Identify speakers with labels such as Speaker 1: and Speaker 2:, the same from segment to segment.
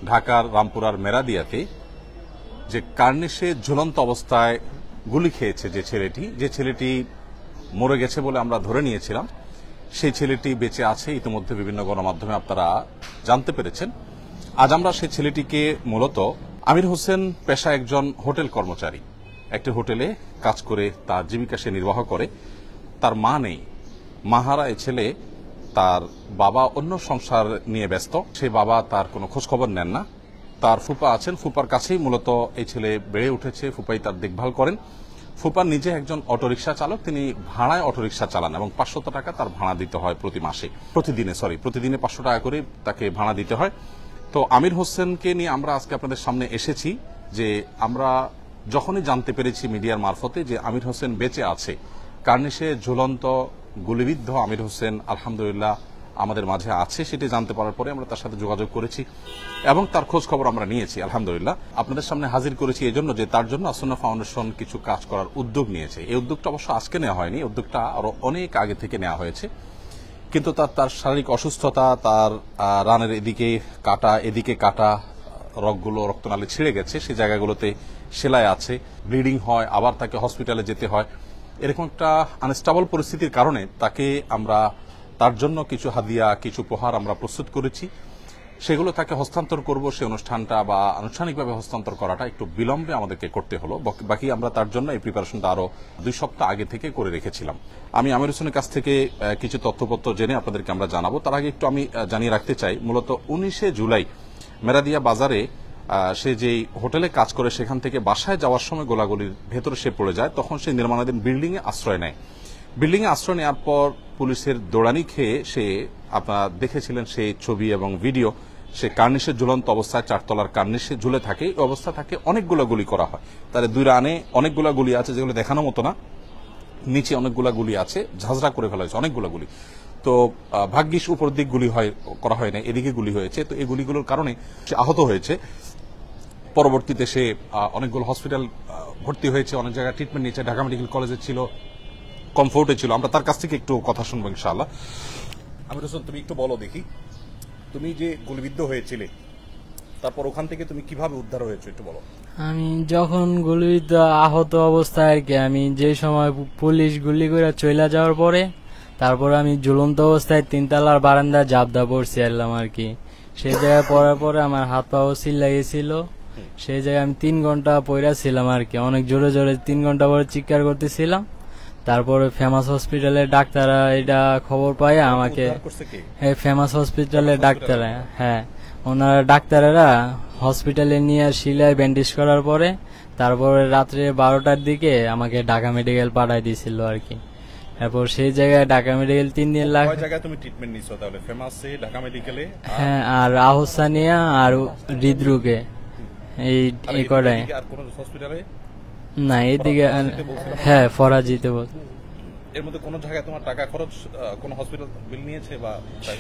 Speaker 1: ঢাকার রামপুরার মেরাদিয়াতে যে কার্নিশে ঝুলন্ত অবস্থায় গুলি খেয়েছে যে ছেলেটি মরে গেছে বলে আমরা ধরে নিয়েছিলাম, সেই ছেলেটি বেঁচে আছে ইতিমধ্যে বিভিন্ন গণমাধ্যমে আপনারা জানতে পেরেছেন। আজ আমরা সেই ছেলেটিকে মূলত আমির হোসেন পেশা একজন হোটেল কর্মচারী, একটি হোটেলে কাজ করে তার জীবিকা সে নির্বাহ করে। তার মা নেই, মাহারা এই ছেলে, তার বাবা অন্য সংসার নিয়ে ব্যস্ত, সেই বাবা তার কোনো খোঁজখবর নেন না। তার ফুপা আছেন, ফুপার কাছেই মূলত এই ছেলে বেড়ে উঠেছে, ফুপাই তার দেখভাল করেন। ফুপা নিজে একজন অটোরিকশা চালক, তিনি ভাড়ায় অটোরিকশা চালান এবং 500 টাকা তার ভাড়া দিতে হয় প্রতিদিনে 500 টাকা করে তাকে ভাড়া দিতে হয়। তো আমির হোসেনকে নিয়ে আমরা আজকে আপনাদের সামনে এসেছি যে আমরা যখনই জানতে পেরেছি মিডিয়ার মারফতে যে আমির হোসেন বেঁচে আছে, কার্নিশে ঝুলন্ত গুলিবিদ্ধ আমির হোসেন আলহামদুলিল্লাহ আমাদের মাঝে আছে, সেটি জানতে পারার পরে আমরা তার সাথে যোগাযোগ করেছি এবং তার খোঁজ খবর আমরা নিয়েছি। আলহামদুলিল্লাহ আপনাদের সামনে হাজির করেছি এই জন্য যে তার জন্য আসন্না ফাউন্ডেশন কিছু কাজ করার উদ্যোগ নিয়েছে। এই উদ্যোগটা অবশ্য আজকে নেওয়া হয়নি, উদ্যোগটা আরো অনেক আগে থেকে নেওয়া হয়েছে, কিন্তু তার শারীরিক অসুস্থতা, তার রানের এদিকে কাটা রগগুলো রক্তনালী ছিঁড়ে গেছে, সেই জায়গাগুলোতে সেলাই আছে, ব্লিডিং হয়, আবার তাকে হসপিটালে যেতে হয়। এরকম একটা আনস্টেবল পরিস্থিতির কারণে তার জন্য কিছু হাদিয়া, কিছু উপহার আমরা প্রস্তুত করেছি, সেগুলো তাকে হস্তান্তর করব। সেই অনুষ্ঠানটা বা আনুষ্ঠানিকভাবে হস্তান্তর করাটা একটু বিলম্বে আমাদেরকে করতে হলো, বাকি আমরা তার জন্য এই প্রিপারেশনটা আরো 2 সপ্তাহ আগে থেকে করে রেখেছিলাম। আমি আমির হোসেনের কাছ থেকে কিছু তথ্যপত্র জেনে আপনাদেরকে আমরা জানাবো। তার আগে একটু আমি জানিয়ে রাখতে চাই, মূলত 19শে জুলাই মেরাদিয়া বাজারে সে যেই হোটেলে কাজ করে সেখান থেকে বাসায় যাওয়ার সময় গোলাগুলির ভেতরে সে পড়ে যায়। তখন সে নির্মাণাধীন বিল্ডিং এ আশ্রয় নেয়। বিল্ডিং এ আশ্রয় নেওয়ার পর পুলিশের দৌড়ানি খেয়ে সে, আপনারা দেখেছিলেন সেই ছবি এবং ভিডিও, সে কার্নিশে ঝুলন্ত অবস্থায় 4 তলার কার্নিশে ঝুলে থাকে। এই অবস্থা থাকে অনেকগুলো গুলি করা হয়, তার 2 রানে অনেকগুলো গুলি আছে যেগুলো দেখানোর মতো না, নিচে অনেকগুলো গুলি আছে, ঝাঁঝরা করে ফেলা হয়েছে অনেকগুলো গুলি। তো ভাগ্যিস উপর দিক গুলি করা হয় না, এদিকে গুলি হয়েছে। তো এই গুলিগুলোর কারণে সে আহত হয়েছে। পরবর্তীতে সে অনেকগুলো হসপিটাল ভর্তি হয়েছে, অনেক জায়গায় ট্রিটমেন্ট নিয়েছে, ঢাকা মেডিকেল কলেজে ছিল, কমফোর্টে ছিল। আমরা তার কাছ থেকে একটু কথা শুনবো ইনশাআল্লাহ। আমির হোসেন, তুমি একটু বলো দেখি, তুমি যে গুলিবিদ্ধ হয়েছিলে তারপর ওখান থেকে তুমি কিভাবে উদ্ধার হয়েছো একটু বলো।
Speaker 2: আমি যখন গুলিবিদ্ধ আহত অবস্থায় আর কি, আমি যে সময় পুলিশ গুলি করে চলে যাওয়ার পরে তারপর আমি ঝুলন্ত অবস্থায় 3 তলার বারান্দায় জাবদা পড়ছি এলাম আর কি। সেই জায়গায় পড়ার পরে আমার হাত পাও লাগিয়েছিল, সেই জায়গায় আমি 3 ঘন্টা পড়া ছিলাম আর কি, অনেক জোরে জোরে 3 ঘন্টা পরে চিৎকার করতেছিলাম। তারপরে ফেমাস হসপিটালের ডাক্তাররা এটা খবর পায় আমাকে, ফেমাস হসপিটালের ডাক্তাররা, হ্যাঁ ওনারা ডাক্তারেরা হসপিটালে নিয়ে শিলায় ব্যান্ডেজ করার পরে তারপরে রাত্রে 12টার দিকে আমাকে ঢাকা মেডিকেল পাঠাই দিয়েছিল আর কি। তারপর সেই জায়গায় ঢাকা মেডিকেল 3 দিন লাগে।
Speaker 1: জায়গায় তুমি ট্রিটমেন্ট নিছো তাহলে? ফেমাসে, ঢাকা মেডিকেলে,
Speaker 2: হ্যাঁ, আর আহসানিয়া আর হৃদরোগে এই কটায়।
Speaker 1: আর কোন হসপিটালে
Speaker 2: না, এইদিকে হ্যাঁ ফরাজিতে বল।
Speaker 1: এর মধ্যে কোন জায়গায় তোমার টাকা খরচ, কোন হসপিটাল বিল নিয়েছে বা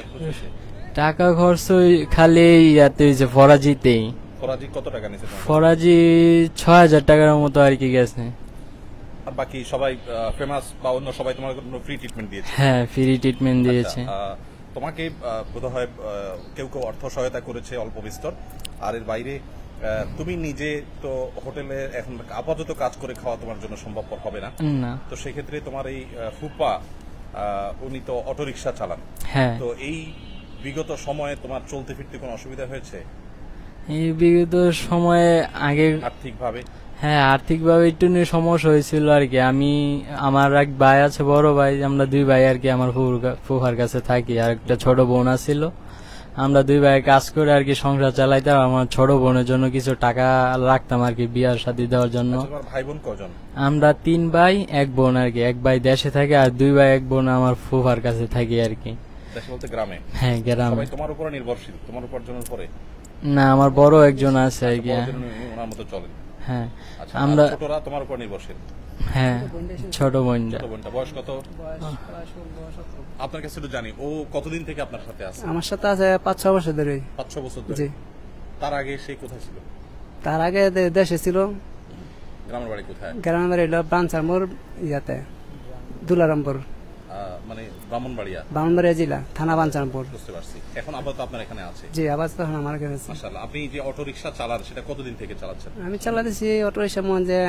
Speaker 2: টাকা খরচ খালি ইয়াতে হয়েছে ফরাজিতেই।
Speaker 1: ফরাজি কত টাকা নিয়েছে?
Speaker 2: ফরাজি 6000 টাকার মতো আর কি গেছে।
Speaker 1: আর বাকি সবাই ফেমাস বা অন্য সবাই তোমার ফ্রি ট্রিটমেন্ট দিয়েছে?
Speaker 2: হ্যাঁ, ফ্রি ট্রিটমেন্ট দিয়েছে।
Speaker 1: তোমাকে বোধহয় কেউ অর্থ সহায়তা করেছে অল্প বিস্তর, আর এর বাইরে তুমি নিজে তো হোটেলে এখন আপাতত কাজ করে খাওয়া তোমার জন্য সম্ভবপর হবে না। তো সেক্ষেত্রে তোমার এই ফুপা, উনি তো অটোরিকশা চালান।
Speaker 2: হ্যাঁ।
Speaker 1: তো এই বিগত সময়ে তোমার চলতে ফিরতে কোনো অসুবিধা হয়েছে?
Speaker 2: এই বিগত সময়ে আগে
Speaker 1: আর্থিকভাবে?
Speaker 2: হ্যাঁ, আর্থিকভাবে একটু সমস্যা হয়েছিল আর কি। আমার এক ভাই আছে, বড় ভাই, আমরা 2 ভাই আর কি আমার ফুফার কাছে থাকি, আর একটা ছোট বোন আছিল। আমরা 2 ভাই কাজ করে আর কি সংসার চালাইতাম। আমার ছোট বোনের জন্য কিছু টাকা রাখতাম আর কি বিয়ার শাদী দেওয়ার জন্য।
Speaker 1: ভাই বোন কজন?
Speaker 2: আমরা 3 ভাই 1 বোন আর কি। 1 ভাই দেশে থাকে আর 2 ভাই 1 বোন আমার ফুফার কাছে থাকি আর কি।
Speaker 1: দেশে বলতে গ্রামে?
Speaker 2: হ্যাঁ, গ্রামে।
Speaker 1: সবাই তোমার উপর নির্ভরশীল, তোমার উপার্জনের উপরে?
Speaker 2: না, আমার বড় একজন আছে আর কি।
Speaker 1: ওনার মতো চলেন?
Speaker 2: হ্যাঁ।
Speaker 1: আমরা ছোটরা তোমার উপর নির্ভরশীল?
Speaker 2: হ্যাঁ, ছোট বোনটা।
Speaker 1: বয়স কত? আপনার কাছে একটু জানি, ও কতদিন থেকে আপনার সাথে আছে?
Speaker 3: আমার সাথে আছে 5-6 বছর ধরে।
Speaker 1: 5-6 বছর ধরে?
Speaker 3: জি।
Speaker 1: তার আগে সে কোথায় ছিল?
Speaker 3: তার আগে দেশে ছিল।
Speaker 1: গ্রামের বাড়ি কোথায়?
Speaker 3: গ্রামের বাড়ি হলো ব্রাঞ্চার মোড়, ইয়াতে দুলারামপুর।
Speaker 1: মানে ব্রাহ্মণবাড়িয়া
Speaker 3: ব্রাহ্মণবাড়িয়া জেলা থানা বাঞ্চানপুর।
Speaker 1: বুঝতে পারছি। এখন আপাতত আপনার এখানে আছে?
Speaker 3: জি, আবার তো এখন আমার কাছে আছে।
Speaker 1: মাশাআল্লাহ। আপনি যে অটো রিকশা চালান সেটা কতদিন থেকে চালাচ্ছেন?
Speaker 3: আমি চালাতেছি অটো রিক্সা মনে যে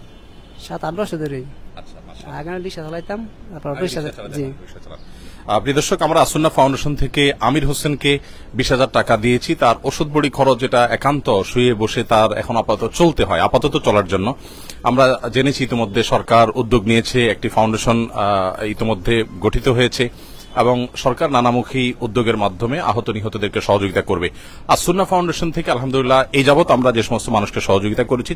Speaker 3: 7-8 বছর ধরেই।
Speaker 1: আচ্ছা, মাশাআল্লাহ।
Speaker 3: আগে রিক্সা চালাইতাম, তারপর অটো রিক্সা। জি,
Speaker 1: প্রিয় দর্শক, আমরা আসুন্না ফাউন্ডেশন থেকে আমির হোসেনকে 20,000 টাকা দিয়েছি। তার ওষুধ বড়ি খরচ যেটা একান্ত শুয়ে বসে তার এখন আপাতত চলতে হয়, আপাতত চলার জন্য। আমরা জেনেছি ইতিমধ্যে সরকার উদ্যোগ নিয়েছে, একটি ফাউন্ডেশন ইতিমধ্যে গঠিত হয়েছে এবং সরকার নানামুখী উদ্যোগের মাধ্যমে আহত নিহতদেরকে সহযোগিতা করবে। আসুন্না ফাউন্ডেশন থেকে আলহামদুলিল্লাহ এই যাবত আমরা যে সমস্ত মানুষকে সহযোগিতা করেছি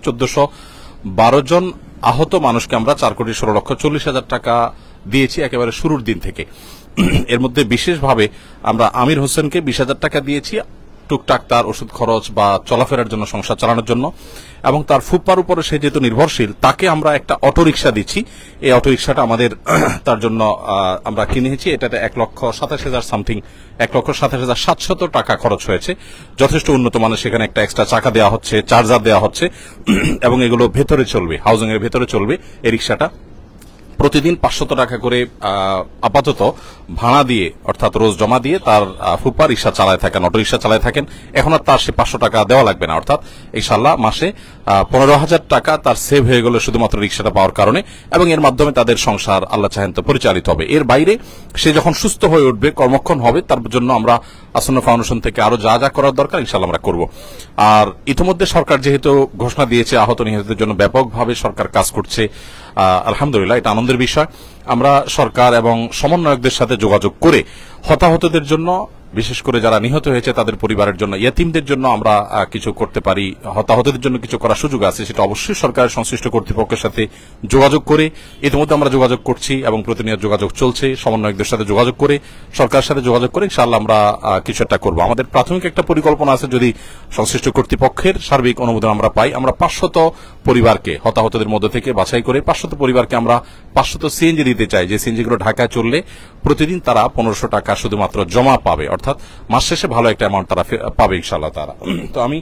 Speaker 1: 1412 জন আহত মানুষকে আমরা 4,16,40,000 টাকা দিয়েছি একেবারে শুরুর দিন থেকে। এর মধ্যে বিশেষভাবে আমরা আমির হোসেনকে 20,000 টাকা দিয়েছি টুকটাক তার ওষুধ খরচ বা চলাফেরার জন্য, সংসার চালানোর জন্য, এবং তার ফুপ্পার উপরে সে যেহেতু নির্ভরশীল তাকে আমরা একটা অটোরিকশা দিচ্ছি। এই অটোরিকশাটা আমাদের তার জন্য আমরা কিনেছি, এটাতে 1,27,000 সামথিং, 1,27,700 টাকা খরচ হয়েছে। যথেষ্ট উন্নত মানের সেখানে একটা এক্সট্রা চাকা দেওয়া হচ্ছে, চার্জার দেওয়া হচ্ছে এবং এগুলো ভেতরে চলবে, হাউজিং এর ভেতরে চলবে এই রিকশাটা। প্রতিদিন 500 টাকা করে আপাতত ভাড়া দিয়ে, অর্থাৎ রোজ জমা দিয়ে তার ফুপ্পা রিক্সা চালায় থাকেন, অটো রিক্সা চালায় থাকেন। এখন আর তার সে 500 টাকা দেওয়া লাগবে না, অর্থাৎ ইনশাআল্লাহ মাসে 15,000 টাকা তার সেভ হয়ে গেল শুধুমাত্র রিক্সাটা পাওয়ার কারণে, এবং এর মাধ্যমে তাদের সংসার আল্লাহ চাহেন তো পরিচালিত হবে। এর বাইরে সে যখন সুস্থ হয়ে উঠবে, কর্মক্ষম হবে, তার জন্য আমরা আসন্ন ফাউন্ডেশন থেকে আরো যা যা করার দরকার ইনশাআল্লাহ আমরা করব। আর ইতিমধ্যে সরকার যেহেতু ঘোষণা দিয়েছে আহত নিহতদের জন্য ব্যাপকভাবে সরকার কাজ করছে, আলহামদুলিল্লাহ এটা আনন্দের বিষয়। আমরা সরকার এবং সমন্বয়কদের সাথে যোগাযোগ করে হতাহতদের জন্য, বিশেষ করে যারা নিহত হয়েছে তাদের পরিবারের জন্য, ইয়াতিমদের জন্য আমরা কিছু করতে পারি, হতাহতদের জন্য কিছু করার সুযোগ আছে, সেটা অবশ্যই সরকারের সংশ্লিষ্ট কর্তৃপক্ষের সাথে যোগাযোগ করে, ইতিমধ্যে আমরা যোগাযোগ করছি এবং প্রতিনিয়ত যোগাযোগ চলছে, সমন্বয়কদের সাথে যোগাযোগ করে, সরকারের সাথে যোগাযোগ করে ইনশাআল্লাহ আমরা কিছু একটা করবো। আমাদের প্রাথমিক একটা পরিকল্পনা আছে, যদি সংশ্লিষ্ট কর্তৃপক্ষের সার্বিক অনুমোদন আমরা পাই, আমরা 500 পরিবারকে হতাহতদের মধ্য থেকে বাছাই করে 500 পরিবারকে আমরা 500 সিএনজি দিতে চাই, যে সিএনজিগুলো ঢাকায় চললে প্রতিদিন তারা 1500 টাকা শুধুমাত্র জমা পাবে, অর্থাৎ মাস শেষে ভালো একটা অ্যামাউন্ট তারা পাবে ইনশাআল্লাহ তারা। তো আমি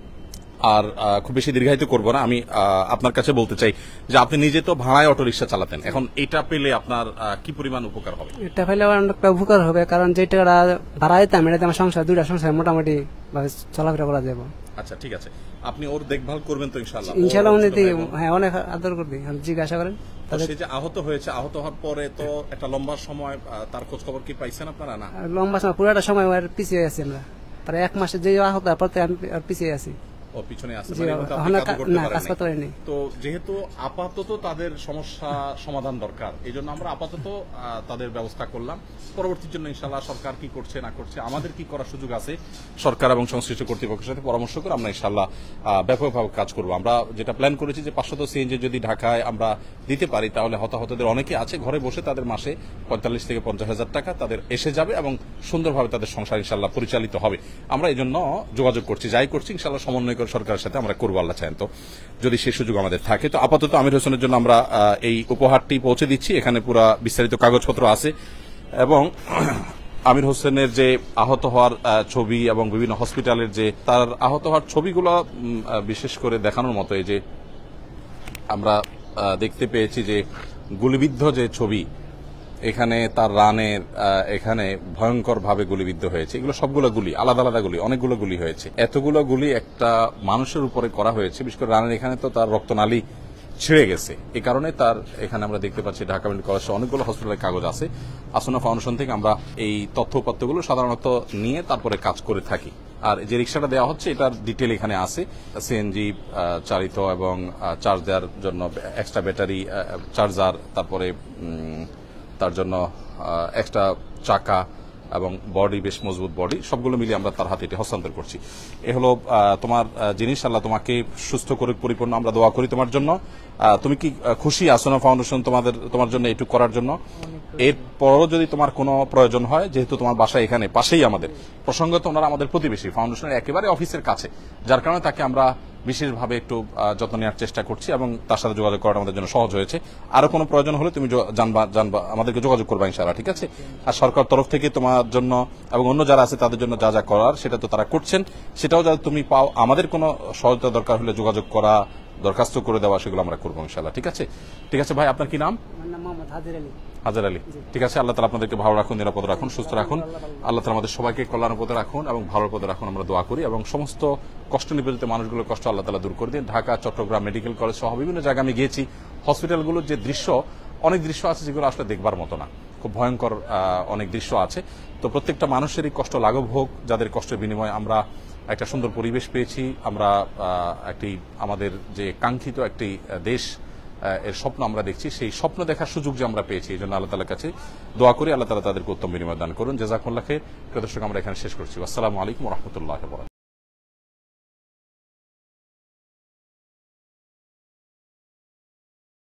Speaker 1: আর খুব বেশি দীর্ঘায়িত করব না, আমি আপনার কাছে বলতে চাই যে আপনি নিজে তো ভাড়ায় অটো রিক্সা চালাতেন, এখন এটা পেলে আপনার কি পরিমাণ উপকার হবে?
Speaker 3: এটা পেলে আমার অনেকটা উপকার হবে, কারণ যে টাকাটা ভাড়া দিতাম এটাতে আমার সংসার, 2টা সংসার মোটামুটি ভাবে চলাফেরা করা যাবে।
Speaker 1: আচ্ছা, ঠিক আছে। আপনি ওর দেখভাল করবেন তো ইনশাআল্লাহ?
Speaker 3: ইনশাআল্লাহ উনি, হ্যাঁ, অনেক আদর করবি, জিজ্ঞাসা করেন।
Speaker 1: সে যে আহত হয়েছে, আহত হওয়ার পরে তো একটা লম্বা সময় তার খোঁজ খবর কি পাইছেন আপনারা? না,
Speaker 3: লম্বা সময়, পুরোটা সময় পিছিয়ে আছি আমরা, প্রায় 1 মাসে যে আহত, তারপর আমি পিছিয়ে আছি।
Speaker 1: ও পিছনে আছে,
Speaker 3: কাজ করতে পারিনি।
Speaker 1: তো যেহেতু আপাতত তাদের সমস্যা সমাধান দরকার, এই জন্য আমরা আপাতত তাদের ব্যবস্থা করলাম। পরবর্তীর জন্য ইনশাআল্লাহ সরকার কি করছে না করছে, আমাদের কি করার সুযোগ আছে, সরকার এবং সংশ্লিষ্ট কর্তৃপক্ষের সাথে পরামর্শ করে আমরা ইনশাআল্লাহ ব্যাপকভাবে কাজ করব। আমরা যেটা প্ল্যান করেছি যে 500 সিএনজি যদি ঢাকায় আমরা দিতে পারি, তাহলে হতাহতদের অনেকে আছে ঘরে বসে, তাদের মাসে 45 থেকে 50,000 টাকা তাদের এসে যাবে এবং সুন্দরভাবে তাদের সংসার ইনশাআল্লাহ পরিচালিত হবে। আমরা এই জন্য যোগাযোগ করছি, যাই করছি ইনশাআল্লাহ সমন্বয় সরকারের সাথে আমরা করবো, আল্লাহ চান তো, যদি সেই সুযোগ আমাদের থাকে। তো আপাতত আমির হোসেনের জন্য আমরা এই উপহারটি পৌঁছে দিচ্ছি, এখানে পুরো বিস্তারিত কাগজপত্র আছে এবং আমির হোসেনের যে আহত হওয়ার ছবি এবং বিভিন্ন হসপিটালের যে তার আহত হওয়ার ছবিগুলো বিশেষ করে দেখানোর মতো। এই যে আমরা দেখতে পেয়েছি যে গুলিবিদ্ধ যে ছবি, এখানে তার রানের এখানে ভয়ঙ্কর ভাবে গুলিবিদ্ধ হয়েছে। এগুলো সবগুলো গুলি, আলাদা আলাদা গুলি, অনেকগুলো গুলি হয়েছে। এতগুলো গুলি একটা মানুষের উপরে করা হয়েছে, বিশেষ করে রানের এখানে তো তার রক্তনালী ছিঁড়ে গেছে। এই কারণে তার এখানে আমরা দেখতে পাচ্ছি ঢাকা মেডিকেল কলেজে অনেকগুলো হসপিটালের কাগজ আছে। আসনা ফাউন্ডেশন থেকে আমরা এই তথ্যপত্রগুলো সাধারণত নিয়ে তারপরে কাজ করে থাকি। আর যে রিক্সাটা দেওয়া হচ্ছে এটার ডিটেল এখানে আছে, সিএনজি চালিত এবং চার্জ দেওয়ার জন্য এক্সট্রা ব্যাটারি, চার্জার, তারপরে তার জন্য এক্সট্রা চাকা এবং বডি, বেশ মজবুত বডি, সবগুলো মিলিয়ে আমরা তার হাতে এটি হস্তান্তর করছি। এ হলো তোমার জিনিস, আল্লাহ তোমাকে সুস্থ করে পরিপূর্ণ আমরা দোয়া করি তোমার জন্য। তুমি কি খুশি আসনা ফাউন্ডেশন তোমার জন্য এইটুকু করার জন্য? এরপরও যদি তোমার কোনো প্রয়োজন হয়, যেহেতু তোমার বাসা এখানে পাশেই, আমাদের প্রসঙ্গত ওনারা আমাদের প্রতিবেশী, ফাউন্ডেশনের একেবারে অফিসের কাছে, যার কারণে তাকে আমরা বিশেষভাবে একটু যত্ন নেওয়ার চেষ্টা করছি এবং তার সাথে যোগাযোগ করাটা আমাদের জন্য সহজ হয়েছে। আরো কোনো প্রয়োজন হলে তুমি জানবা, আমাদেরকে যোগাযোগ করবা ইনশাআল্লাহ, ঠিক আছে? আর সরকার তরফ থেকে তোমার জন্য এবং অন্য যারা আছে তাদের জন্য যা যা করার সেটা তো তারা করছেন, সেটাও যাতে তুমি পাও। আমাদের কোনো সহায়তা দরকার হলে যোগাযোগ করা দরখাস্ত করে দেওয়া সেগুলো আমরা করবো ইনশাআল্লাহ। ঠিক আছে, ঠিক আছে ভাই, আপনার কি নাম?
Speaker 3: আমার নাম মোহাম্মদ হাজির আলী।
Speaker 1: হাজার আলী। ঠিক আছে, আল্লাহ তাআলা আপনাদেরকে ভালো রাখুন, নিরাপদ রাখুন, সুস্থ রাখুন। আল্লাহ তাআলা আমাদের সবাইকে কল্যাণের পথে রাখুন এবং ভালোর পথে রাখুন, আমরা দোয়া করি। এবং সমস্ত কষ্ট নিপীড়িত মানুষগুলোর কষ্ট আল্লাহ তাআলা দূর করে দিন। ঢাকা, চট্টগ্রাম মেডিকেল কলেজ সহ বিভিন্ন জায়গায় আমি গিয়েছি, হসপিটালগুলোর যে দৃশ্য, অনেক দৃশ্য আছে যেগুলো আসলে দেখবার মতো না, খুব ভয়ঙ্কর অনেক দৃশ্য আছে। তো প্রত্যেকটা মানুষেরই কষ্ট লাঘব হোক, যাদের কষ্টের বিনিময়ে আমরা একটা সুন্দর পরিবেশ পেয়েছি, আমরা একটি আমাদের যে কাঙ্ক্ষিত একটি দেশ এর স্বপ্ন আমরা দেখছি, সেই স্বপ্ন দেখার সুযোগ যে আমরা পেয়েছি, এই জন্য আল্লাহ তাআলার কাছে দোয়া করি আল্লাহ তাআলা তাদেরকে উত্তম বিনিময় দান করুন। জাযাকুমুল্লাহ খাইর। প্রিয় দর্শক, আমরা এখানে শেষ করছি। আসসালামু আলাইকুম ওয়া রাহমাতুল্লাহি ওয়া বারাকাতুহু।